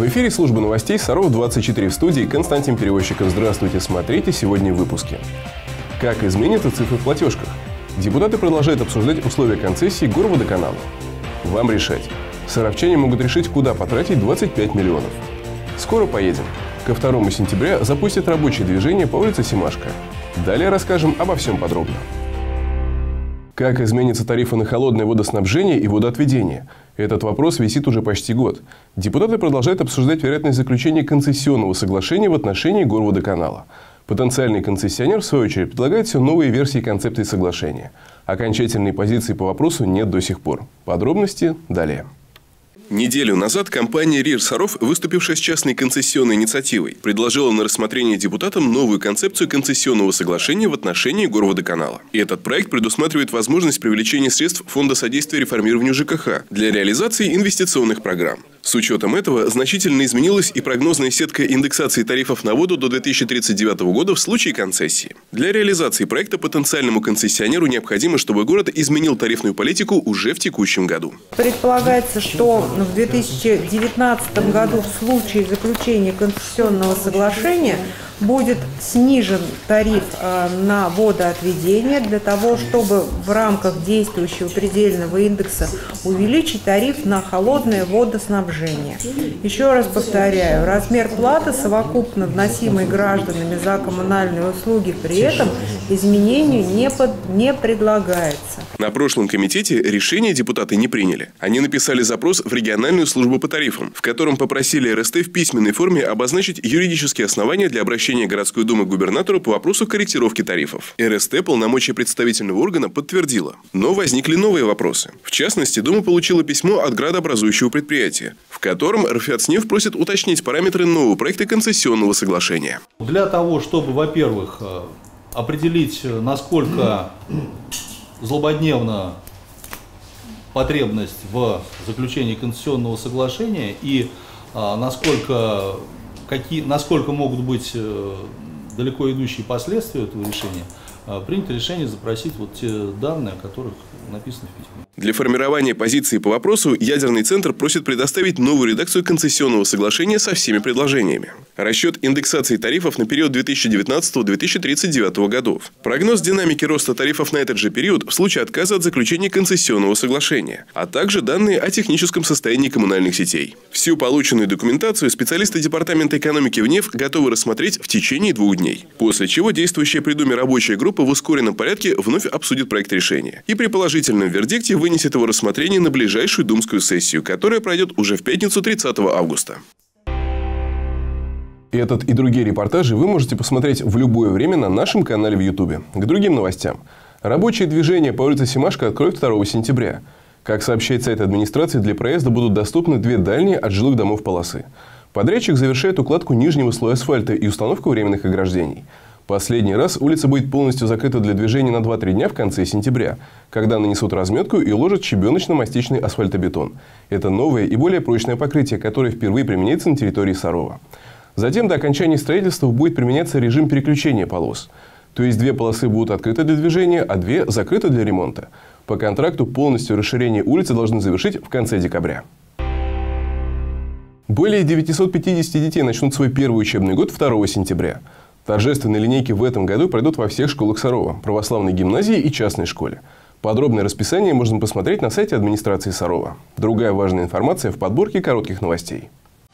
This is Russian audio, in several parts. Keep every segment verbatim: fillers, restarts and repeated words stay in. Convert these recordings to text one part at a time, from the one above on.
эфире служба новостей Саров двадцать четыре, в студии Константин Перевозчиков. Здравствуйте, смотрите сегодня в выпуске. Как изменятся цифры в платежках? Депутаты продолжают обсуждать условия концессии Горводоканала. Вам решать. Саровчане могут решить, куда потратить двадцать пять миллионов. Скоро поедем. Ко второму сентября запустят рабочее движение по улице Семашко. Далее расскажем обо всем подробно. Как изменятся тарифы на холодное водоснабжение и водоотведение? Этот вопрос висит уже почти год. Депутаты продолжают обсуждать вероятность заключения концессионного соглашения в отношении Горводоканала. Потенциальный концессионер, в свою очередь, предлагает все новые версии концепции соглашения. Окончательной позиции по вопросу нет до сих пор. Подробности далее. Неделю назад компания РИР Саров, выступившая с частной концессионной инициативой, предложила на рассмотрение депутатам новую концепцию концессионного соглашения в отношении Горводоканала. И этот проект предусматривает возможность привлечения средств Фонда содействия реформированию ЖКХ для реализации инвестиционных программ. С учетом этого значительно изменилась и прогнозная сетка индексации тарифов на воду до две тысячи тридцать девятого года в случае концессии. Для реализации проекта потенциальному концессионеру необходимо, чтобы город изменил тарифную политику уже в текущем году. Предполагается, что в две тысячи девятнадцатом году в случае заключения концессионного соглашения будет снижен тариф на водоотведение для того, чтобы в рамках действующего предельного индекса увеличить тариф на холодное водоснабжение. Еще раз повторяю, размер платы, совокупно вносимой гражданами за коммунальные услуги, при этом изменению не, под, не предлагается. На прошлом комитете решение депутаты не приняли. Они написали запрос в региональную службу по тарифам, в котором попросили эр эс тэ в письменной форме обозначить юридические основания для обращения городской думы к губернатору по вопросу корректировки тарифов. эр эс тэ полномочия представительного органа подтвердила. Но возникли новые вопросы. В частности, Дума получила письмо от градообразующего предприятия, в котором РФИАТСНЕФ просит уточнить параметры нового проекта концессионного соглашения. Для того, чтобы, во-первых, определить, насколько злободневна потребность в заключении концессионного соглашения и а, насколько, какие, насколько могут быть э, далеко идущие последствия этого решения, а, принято решение запросить вот те данные, о которых написано в письме. Для формирования позиции по вопросу Ядерный центр просит предоставить новую редакцию концессионного соглашения со всеми предложениями. Расчет индексации тарифов на период две тысячи девятнадцатого — две тысячи тридцать девятого годов. Прогноз динамики роста тарифов на этот же период в случае отказа от заключения концессионного соглашения, а также данные о техническом состоянии коммунальных сетей. Всю полученную документацию специалисты Департамента экономики ВНЕФ готовы рассмотреть в течение двух дней. После чего действующая при Думе рабочая группа в ускоренном порядке вновь обсудит проект решения. И при положительном вердикте вынесет его рассмотрение на ближайшую думскую сессию, которая пройдет уже в пятницу тридцатого августа. Этот и другие репортажи вы можете посмотреть в любое время на нашем канале в Ютубе. К другим новостям. Рабочее движение по улице Семашко откроют второго сентября. Как сообщает сайт администрации, для проезда будут доступны две дальние от жилых домов полосы. Подрядчик завершает укладку нижнего слоя асфальта и установку временных ограждений. Последний раз улица будет полностью закрыта для движения на два-три дня в конце сентября, когда нанесут разметку и уложат щебеночно-мастичный асфальтобетон. Это новое и более прочное покрытие, которое впервые применяется на территории Сарова. Затем до окончания строительства будет применяться режим переключения полос. То есть две полосы будут открыты для движения, а две закрыты для ремонта. По контракту полностью расширение улицы должны завершить в конце декабря. Более девятисот пятидесяти детей начнут свой первый учебный год второго сентября. Торжественные линейки в этом году пройдут во всех школах Сарова, православной гимназии и частной школе. Подробное расписание можно посмотреть на сайте администрации Сарова. Другая важная информация в подборке коротких новостей.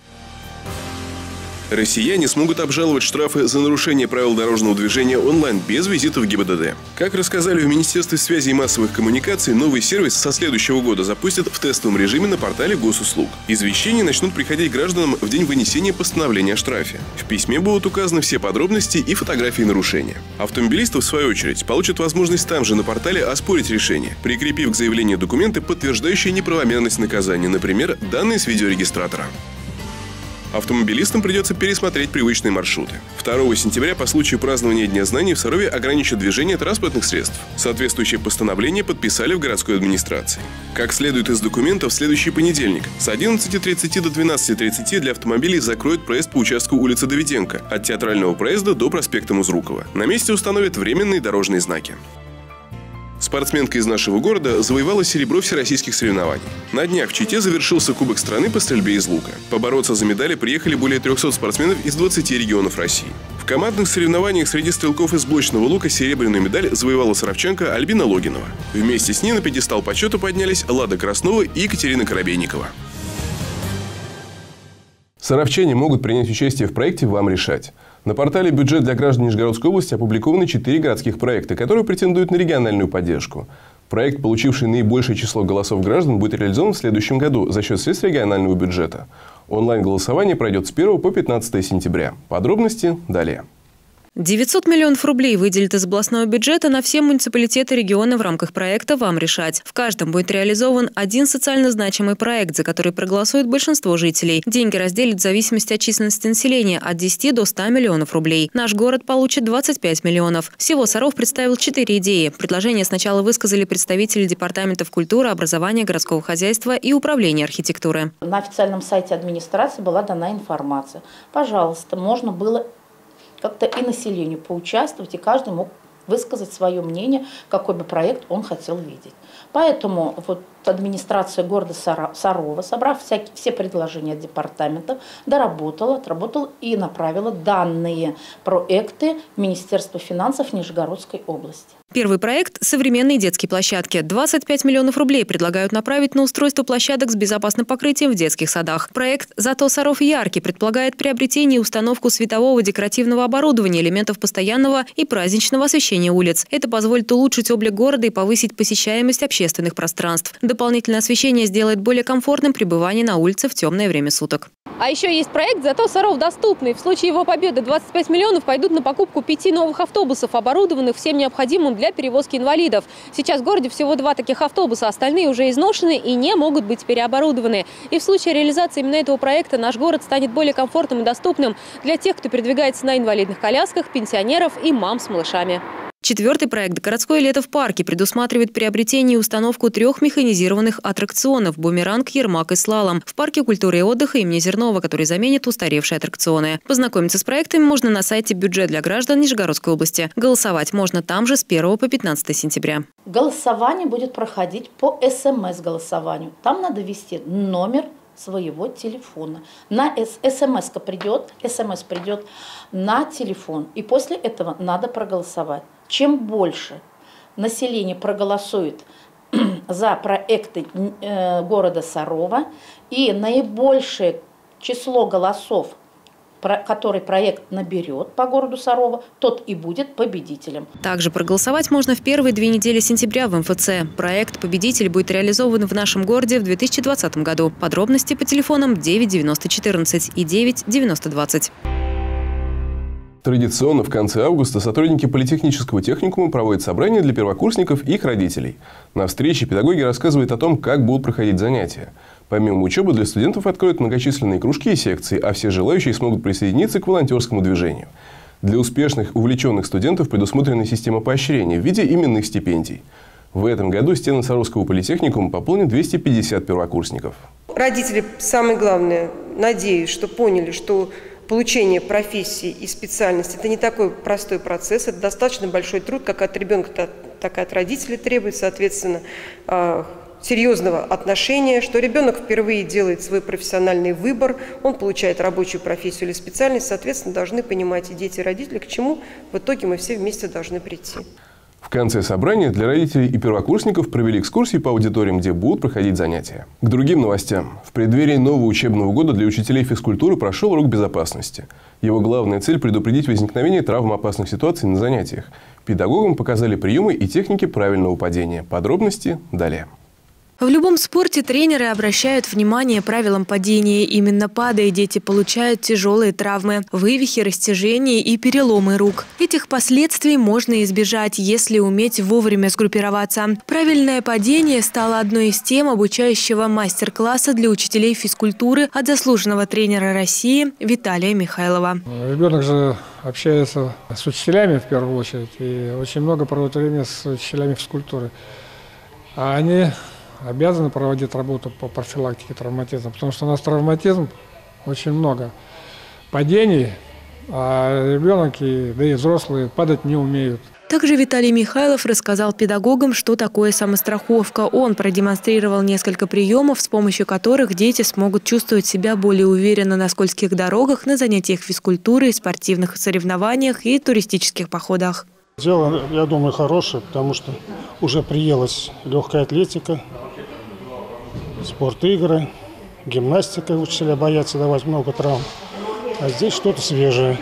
Россияне смогут обжаловать штрафы за нарушение правил дорожного движения онлайн без визита в гэ бэ дэ дэ. Как рассказали в Министерстве связи и массовых коммуникаций, новый сервис со следующего года запустят в тестовом режиме на портале госуслуг. Извещения начнут приходить гражданам в день вынесения постановления о штрафе. В письме будут указаны все подробности и фотографии нарушения. Автомобилисты, в свою очередь, получат возможность там же на портале оспорить решение, прикрепив к заявлению документы, подтверждающие неправомерность наказания, например, данные с видеорегистратора. Автомобилистам придется пересмотреть привычные маршруты. второго сентября по случаю празднования Дня знаний в Сарове ограничат движение транспортных средств. Соответствующее постановление подписали в городской администрации. Как следует из документов, в следующий понедельник с одиннадцати тридцати до двенадцати тридцати для автомобилей закроют проезд по участку улицы Давиденко от Театрального проезда до проспекта Музрукова. На месте установят временные дорожные знаки. Спортсменка из нашего города завоевала серебро всероссийских соревнований. На днях в Чите завершился Кубок страны по стрельбе из лука. Побороться за медали приехали более трёхсот спортсменов из двадцати регионов России. В командных соревнованиях среди стрелков из блочного лука серебряную медаль завоевала саровчанка Альбина Логинова. Вместе с ней на пьедестал почета поднялись Лада Краснова и Екатерина Коробейникова. Саровчане могут принять участие в проекте «Вам решать». На портале «Бюджет для граждан Нижегородской области» опубликованы четыре городских проекта, которые претендуют на региональную поддержку. Проект, получивший наибольшее число голосов граждан, будет реализован в следующем году за счет средств регионального бюджета. Онлайн-голосование пройдет с первого по пятнадцатое сентября. Подробности далее. девятьсот миллионов рублей выделят из областного бюджета на все муниципалитеты региона в рамках проекта «Вам решать». В каждом будет реализован один социально значимый проект, за который проголосует большинство жителей. Деньги разделят в зависимости от численности населения от десяти до ста миллионов рублей. Наш город получит двадцать пять миллионов. Всего Саров представил четыре идеи. Предложения сначала высказали представители департаментов культуры, образования, городского хозяйства и управления архитектуры. На официальном сайте администрации была дана информация. Пожалуйста, можно было как-то и населению поучаствовать, и каждый мог высказать свое мнение, какой бы проект он хотел видеть. Поэтому вот администрация города Сарова, собрав всякие, все предложения департаментов, доработала, отработала и направила данные проекты в Министерство финансов Нижегородской области. Первый проект – современные детские площадки. двадцать пять миллионов рублей предлагают направить на устройство площадок с безопасным покрытием в детских садах. Проект «Зато Саров яркий» предполагает приобретение и установку светового декоративного оборудования, элементов постоянного и праздничного освещения улиц. Это позволит улучшить облик города и повысить посещаемость общественных пространств. Дополнительное освещение сделает более комфортным пребывание на улице в темное время суток. А еще есть проект «Зато Саров доступный». В случае его победы двадцать пять миллионов пойдут на покупку пяти новых автобусов, оборудованных всем необходимым для перевозки инвалидов. Сейчас в городе всего два таких автобуса, остальные уже изношены и не могут быть переоборудованы. И в случае реализации именно этого проекта наш город станет более комфортным и доступным для тех, кто передвигается на инвалидных колясках, пенсионеров и мам с малышами. Четвертый проект «Городское лето в парке» предусматривает приобретение и установку трех механизированных аттракционов «Бумеранг», «Ермак» и «Слалом» в парке культуры и отдыха имени Зернова, который заменит устаревшие аттракционы. Познакомиться с проектами можно на сайте «Бюджет для граждан Нижегородской области». Голосовать можно там же с первого по пятнадцатое сентября. Голосование будет проходить по эс эм эс-голосованию. Там надо ввести номер своего телефона. На смс придет, смс придет на телефон. И после этого надо проголосовать. Чем больше население проголосует за проекты э, города Сарова и наибольшее число голосов, про, который проект наберет по городу Сарова, тот и будет победителем. Также проголосовать можно в первые две недели сентября в эм эф цэ. Проект «Победитель» будет реализован в нашем городе в две тысячи двадцатом году. Подробности по телефонам девять девяносто четырнадцать и девять девяносто двадцать. Традиционно в конце августа сотрудники политехнического техникума проводят собрания для первокурсников и их родителей. На встрече педагоги рассказывают о том, как будут проходить занятия. Помимо учебы для студентов откроют многочисленные кружки и секции, а все желающие смогут присоединиться к волонтерскому движению. Для успешных, увлеченных студентов предусмотрена система поощрения в виде именных стипендий. В этом году стены Саровского политехникума пополнят двести пятьдесят первокурсников. Родители, самое главное, надеюсь, что поняли, что получение профессии и специальности – это не такой простой процесс, это достаточно большой труд, как от ребенка, так и от родителей требует, соответственно, серьезного отношения, что ребенок впервые делает свой профессиональный выбор, он получает рабочую профессию или специальность, соответственно, должны понимать и дети, и родители, к чему в итоге мы все вместе должны прийти. В конце собрания для родителей и первокурсников провели экскурсии по аудиториям, где будут проходить занятия. К другим новостям. В преддверии нового учебного года для учителей физкультуры прошел урок безопасности. Его главная цель – предупредить возникновение травмоопасных ситуаций на занятиях. Педагогам показали приемы и техники правильного падения. Подробности далее. В любом спорте тренеры обращают внимание правилам падения. Именно падая, дети получают тяжелые травмы, вывихи, растяжения и переломы рук. Этих последствий можно избежать, если уметь вовремя сгруппироваться. Правильное падение стало одной из тем обучающего мастер-класса для учителей физкультуры от заслуженного тренера России Виталия Михайлова. Ребенок же общается с учителями в первую очередь и очень много проводит времени с учителями физкультуры. А они обязаны проводить работу по профилактике травматизма, потому что у нас травматизм очень много падений, а ребенок, и, да и взрослые падать не умеют. Также Виталий Михайлов рассказал педагогам, что такое самостраховка. Он продемонстрировал несколько приемов, с помощью которых дети смогут чувствовать себя более уверенно на скользких дорогах, на занятиях физкультуры, спортивных соревнованиях и туристических походах. Дело, я думаю, хорошее, потому что уже приелась легкая атлетика, спорт-игры, гимнастика. Учителя боятся давать много травм. А здесь что-то свежее.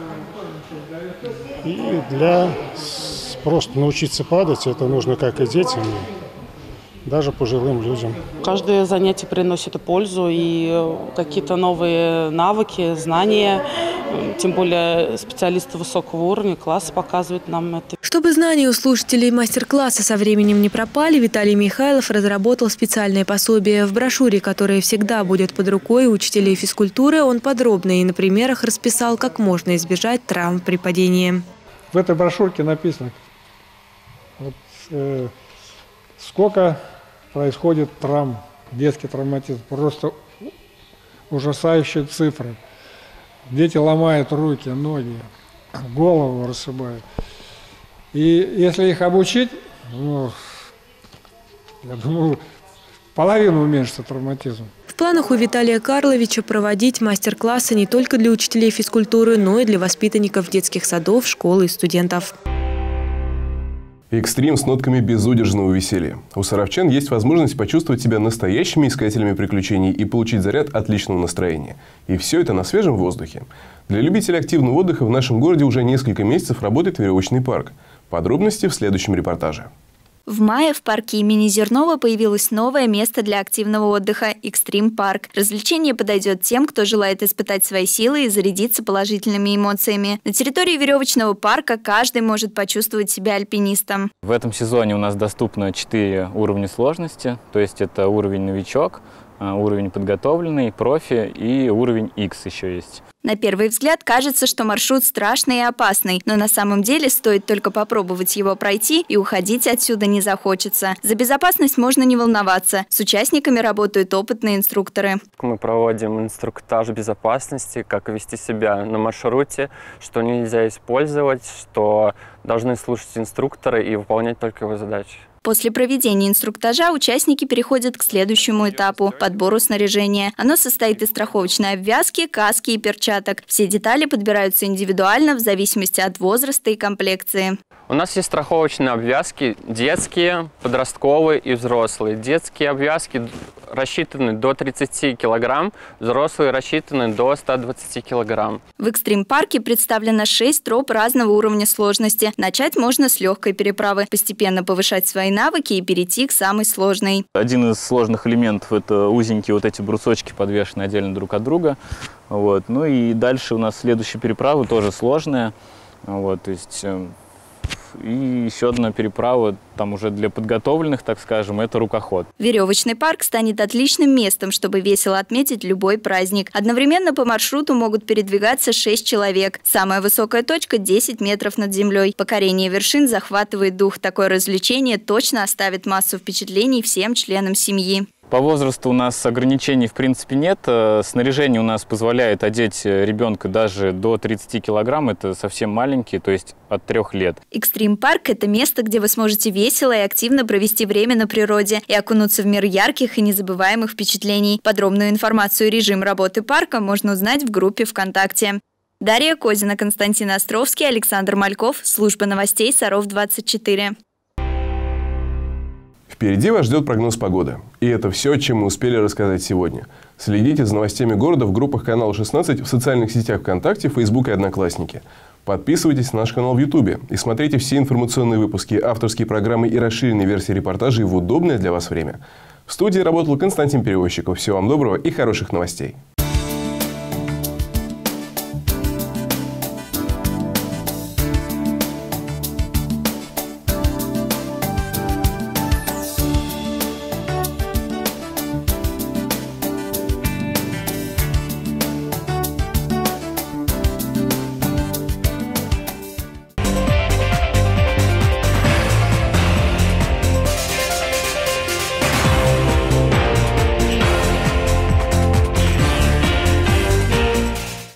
И для просто научиться падать, это нужно как и детям, даже пожилым людям. Каждое занятие приносит пользу и какие-то новые навыки, знания. Тем более специалисты высокого уровня класса показывают нам это. Чтобы знания у слушателей мастер-класса со временем не пропали, Виталий Михайлов разработал специальное пособие. В брошюре, которая всегда будет под рукой у учителей физкультуры, он подробно и на примерах расписал, как можно избежать травм при падении. В этой брошюрке написано, вот, э, сколько происходит травм, детский травматизм. Просто ужасающие цифры. Дети ломают руки, ноги, голову расшибают. И если их обучить, ну, я думаю, половину уменьшится травматизм. В планах у Виталия Карловича проводить мастер-классы не только для учителей физкультуры, но и для воспитанников детских садов, школ и студентов. Экстрим с нотками безудержного веселья. У саровчан есть возможность почувствовать себя настоящими искателями приключений и получить заряд отличного настроения. И все это на свежем воздухе. Для любителей активного отдыха в нашем городе уже несколько месяцев работает веревочный парк. Подробности в следующем репортаже. В мае в парке имени Зернова появилось новое место для активного отдыха – экстрим-парк. Развлечение подойдет тем, кто желает испытать свои силы и зарядиться положительными эмоциями. На территории веревочного парка каждый может почувствовать себя альпинистом. В этом сезоне у нас доступно четыре уровня сложности, то есть это уровень новичок, уровень подготовленный, профи и уровень X еще есть. На первый взгляд кажется, что маршрут страшный и опасный, но на самом деле стоит только попробовать его пройти, и уходить отсюда не захочется. За безопасность можно не волноваться. С участниками работают опытные инструкторы. Мы проводим инструктаж безопасности, как вести себя на маршруте, что нельзя использовать, что должны слушать инструктора и выполнять только его задачи. После проведения инструктажа участники переходят к следующему этапу – подбору снаряжения. Оно состоит из страховочной обвязки, каски и перчаток. Все детали подбираются индивидуально в зависимости от возраста и комплекции. У нас есть страховочные обвязки детские, подростковые и взрослые. Детские обвязки рассчитаны до тридцати килограмм, взрослые рассчитаны до ста двадцати килограмм. В экстрим-парке представлено шесть троп разного уровня сложности. Начать можно с легкой переправы, постепенно повышать свои навыки и перейти к самой сложной. Один из сложных элементов – это узенькие вот эти брусочки, подвешенные отдельно друг от друга. Вот. Ну и дальше у нас следующая переправа тоже сложная. Вот, то есть, и еще одна переправа, там уже для подготовленных, так скажем, это рукоход. Веревочный парк станет отличным местом, чтобы весело отметить любой праздник. Одновременно по маршруту могут передвигаться шесть человек. Самая высокая точка – десять метров над землей. Покорение вершин захватывает дух. Такое развлечение точно оставит массу впечатлений всем членам семьи. По возрасту у нас ограничений в принципе нет. Снаряжение у нас позволяет одеть ребенка даже до тридцати килограмм. Это совсем маленькие, то есть от трех лет. Экстрим-парк – это место, где вы сможете весело и активно провести время на природе и окунуться в мир ярких и незабываемых впечатлений. Подробную информацию и режим работы парка можно узнать в группе ВКонтакте. Дарья Козина, Константин Островский, Александр Мальков. Служба новостей Саров двадцать четыре. Впереди вас ждет прогноз погоды. И это все, чем мы успели рассказать сегодня. Следите за новостями города в группах канала шестнадцать, в социальных сетях ВКонтакте, Фейсбук и Одноклассники. Подписывайтесь на наш канал в Ютубе и смотрите все информационные выпуски, авторские программы и расширенные версии репортажей в удобное для вас время. В студии работал Константин Перевозчиков. Всего вам доброго и хороших новостей.